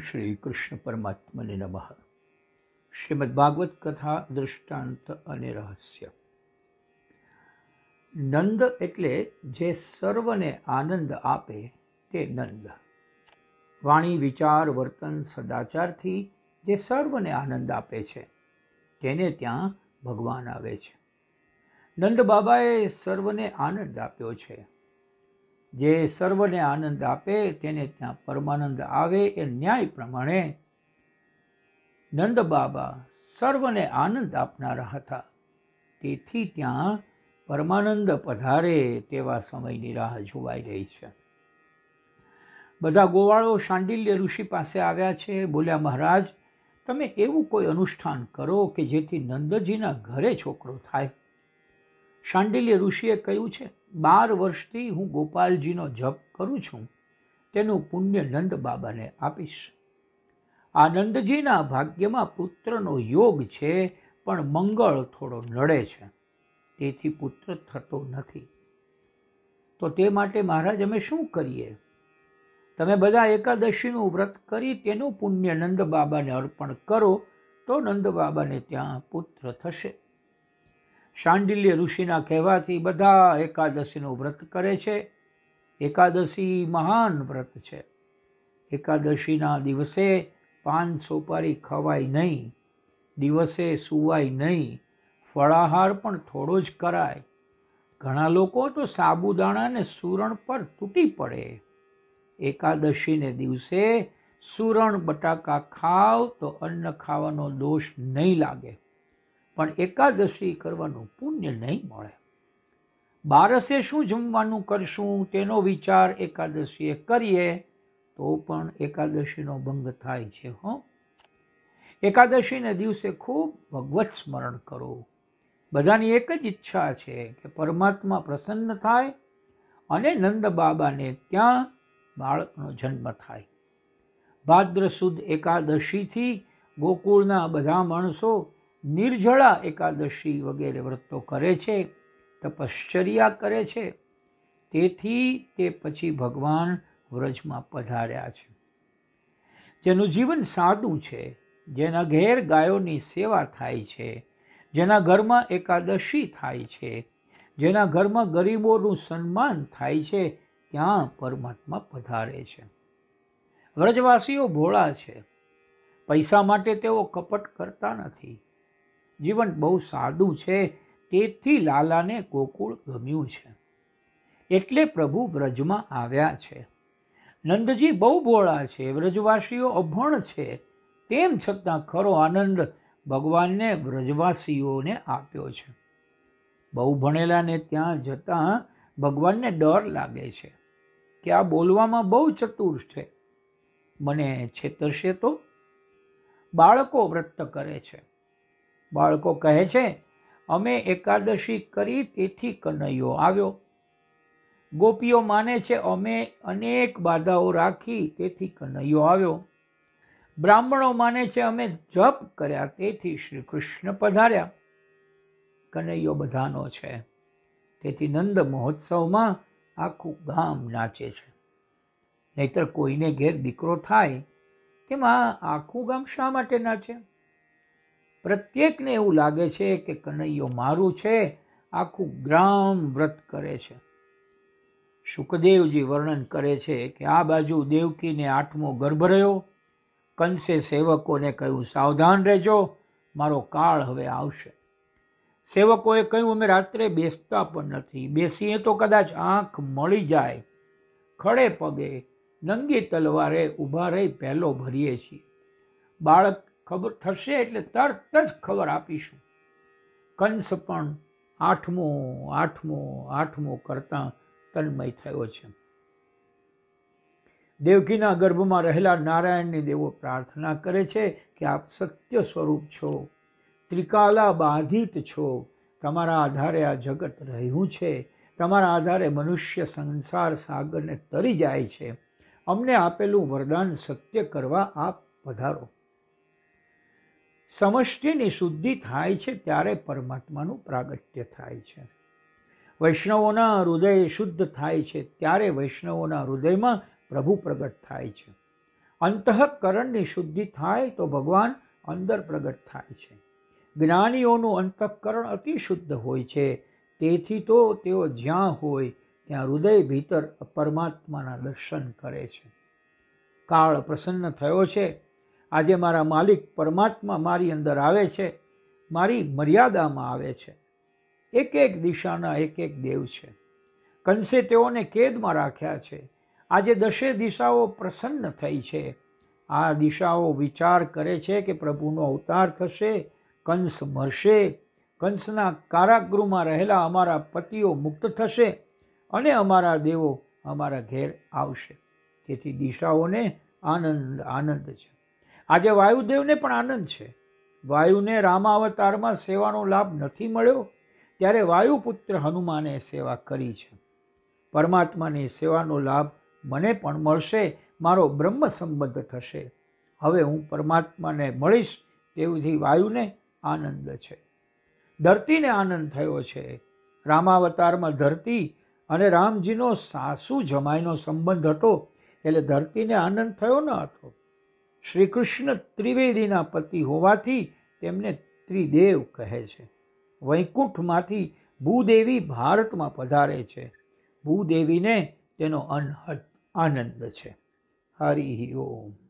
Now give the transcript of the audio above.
श्री कृष्ण परमात्मने नमः। श्रीमद् भागवत कथा दृष्टांत અને રહસ્ય। નંદ એટલે જે સર્વને આનંદ આપે તે નંદ। વાણી વિચાર વર્તન સદાચારથી જે સર્વને આનંદ આપે છે તેને ત્યાં ભગવાન આવે છે। નંદ બાબાએ સર્વને આનંદ આપ્યો છે। જે સર્વને આનંદ આપે તેને ત્યાં પરમાનંદ આવે એ ન્યાય પ્રમાણે નંદ બાબા સર્વને આનંદ આપનારા હતા। તેથી ત્યાં પરમાનંદ પધારે તેવા સમયની રાહ જોવાઈ રહી છે। બધા ગોવાળો શાંડિલ્ય ઋષિ પાસે આવ્યા છે। બોલ્યા, મહારાજ, તમે એવું કોઈ અનુષ્ઠાન કરો કે જેથી નંદજીના ઘરે છોકરો થાય। શાંડિલ્ય ઋષિએ કહ્યું છે, 12 વર્ષથી હું ગોપાલજીનો જપ કરું છું, તેનું પુણ્ય નંદ બાબાને આપીશ। આ નંદજીના ભાગ્યમાં પુત્રનો યોગ છે, પણ મંગળ થોડો નડે છે, તેથી પુત્ર થતો નથી। તો તે માટે મહારાજ અમે શું કરીએ? તમે બધા એકાદશીનું વ્રત કરી તેનું પુણ્ય નંદ બાબાને અર્પણ કરો તો નંદ બાબાને ત્યાં પુત્ર થશે। શાંડિલ્ય ઋષિના કહેવાથી બધા એકાદશીનું વ્રત કરે છે। એકાદશી મહાન વ્રત છે। એકાદશીના દિવસે પાન સોપારી ખવાય નહીં, દિવસે સુવાય નહીં, ફળાહાર પણ થોડો જ કરાય। ઘણા લોકો તો સાબુદાણાને સૂરણ પર તૂટી પડે। એકાદશીને દિવસે સૂરણ બટાકા ખાવ તો અન્ન ખાવાનો દોષ નહીં લાગે, પણ એકાદશી કરવાનું પુણ્ય નહીં મળે। બારસે શું જમવાનું કરશું તેનો વિચાર એકાદશીએ કરીએ તો પણ એકાદશીનો ભંગ થાય છે। એકાદશીને દિવસે ખૂબ ભગવત સ્મરણ કરો। બધાની એક જ ઈચ્છા છે કે પરમાત્મા પ્રસન્ન થાય અને નંદ બાબાને ત્યાં બાળકનો જન્મ થાય। ભાદ્ર સુદ એકાદશીથી ગોકુળના બધા માણસો નિર્જળા એકાદશી વગેરે વ્રતો કરે છે, તપશ્ચર્યા કરે છે। તેથી તે પછી ભગવાન વ્રજમાં પધાર્યા છે। જેનું જીવન સાદું છે, જેના ઘેર ગાયોની સેવા થાય છે, જેના ઘરમાં એકાદશી થાય છે, જેના ઘરમાં ગરીબોનું સન્માન થાય છે, ત્યાં પરમાત્મા પધારે છે। વ્રજવાસીઓ ભોળા છે। પૈસા માટે તેઓ કપટ કરતા નથી। જીવન બહુ સાદું છે, તેથી લાલાને ગોકુળ ગમ્યું છે, એટલે પ્રભુ વ્રજમાં આવ્યા છે। નંદજી બહુ ભોળા છે, વ્રજવાસીઓ અભણ છે, તેમ છતાં ખરો આનંદ ભગવાનને વ્રજવાસીઓને આપ્યો છે। બહુ ભણેલાને ત્યાં જતાં ભગવાનને ડર લાગે છે કે આ બોલવામાં બહુ ચતુર છે, મને છેતરશે તો? બાળકો વ્રત કરે છે। બાળકો કહે છે, અમે એકાદશી કરી તેથી કનૈયો આવ્યો। ગોપીઓ માને છે, અમે અનેક બાધાઓ રાખી તેથી કનૈયો આવ્યો। બ્રાહ્મણો માને છે, અમે જપ કર્યા તેથી શ્રી કૃષ્ણ પધાર્યા। કનૈયો બધાનો છે, તેથી નંદ મહોત્સવમાં આખું ગામ નાચે છે। નહીતર કોઈને ઘેર દીકરો થાય તેમાં આખું ગામ શા માટે નાચે? પ્રત્યેકને એવું લાગે છે કે કનૈયો મારું છે, આખું ગ્રામ વ્રત કરે છે। શુકદેવજી વર્ણન કરે છે કે આ બાજુ દેવકીને 8મો ગર્ભ રહ્યો। કંસે સેવકોને કહ્યું, સાવધાન રહેજો, મારો કાળ હવે આવશે। સેવકોએ કહ્યું, અમે રાત્રે બેસતા પણ નથી, બેસીએ તો કદાચ આંખ મળી જાય। ખડે પગે નંગી તલવારે ઊભા રહી પહેલો ભરીએ છીએ। બાળક ખબર થશે એટલે તરત જ ખબર આપીશું। કંસ પણ 8મો કરતા તન્મય થયો છે। દેવકીના ગર્ભમાં રહેલા નારાયણની દેવો પ્રાર્થના કરે છે કે આપ સત્ય સ્વરૂપ છો, ત્રિકાલા બાધિત છો, તમારા આધારે આ જગત રહ્યું છે, તમારા આધારે મનુષ્ય સંસાર સાગરને તરી જાય છે। અમને આપેલું વરદાન સત્ય કરવા આપ પધારો। સમષ્ટિની શુદ્ધિ થાય છે ત્યારે પરમાત્માનું પ્રાગટ્ય થાય છે। વૈષ્ણવોના હૃદય શુદ્ધ થાય છે ત્યારે વૈષ્ણવોના હૃદયમાં પ્રભુ પ્રગટ થાય છે। અંતઃકરણની શુદ્ધિ થાય તો ભગવાન અંદર પ્રગટ થાય છે. જ્ઞાનીઓનું અંતઃકરણ અતિ શુદ્ધ હોય છે, તેથી તો તેઓ જ્યાં હોય ત્યાં હૃદય ભીતર પરમાત્માના દર્શન કરે છે. કાળ પ્રસન્ન થયો છે. આજે મારા માલિક પરમાત્મા મારી અંદર આવે છે, મારી મર્યાદામાં આવે છે. એક એક દિશાના એક એક દેવ છે. કંસે તેઓને કેદમાં રાખ્યા છે. આજે 10 દિશાઓ પ્રસન્ન થઈ છે. આ દિશાઓ વિચાર કરે છે કે પ્રભુનો અવતાર થશે, કંસ મરશે, કંસના કારાગૃહમાં રહેલા અમારા પતિઓ મુક્ત થશે અને અમારા દેવો અમારા ઘેર આવશે. તેથી દિશાઓને આનંદ આનંદ છે. આજે વાયુદેવને પણ આનંદ છે. વાયુને રામાવતારમાં સેવાનો લાભ નથી મળ્યો, ત્યારે વાયુપુત્ર હનુમાને સેવા કરી છે. પરમાત્માની સેવાનો લાભ મને પણ મળશે, મારો બ્રહ્મ સંબંધ થશે. હવે હું પરમાત્માને મળીશ, તેવુંથી વાયુને આનંદ છે. ધરતીને આનંદ થયો છે. રામાવતારમાં ધરતી અને રામજીનો સાસુ જમાઈનો સંબંધ હતો, એટલે ધરતીને આનંદ થયો ન હતો. શ્રી કૃષ્ણ ત્રિવેદીના પતિ હોવાથી તેમને ત્રિદેવ કહે છે. વૈકુંઠમાંથી ભૂદેવી ભારતમાં પધારે છે. ભૂદેવીને તેનો અનહદ આનંદ છે. હરિ ઓમ.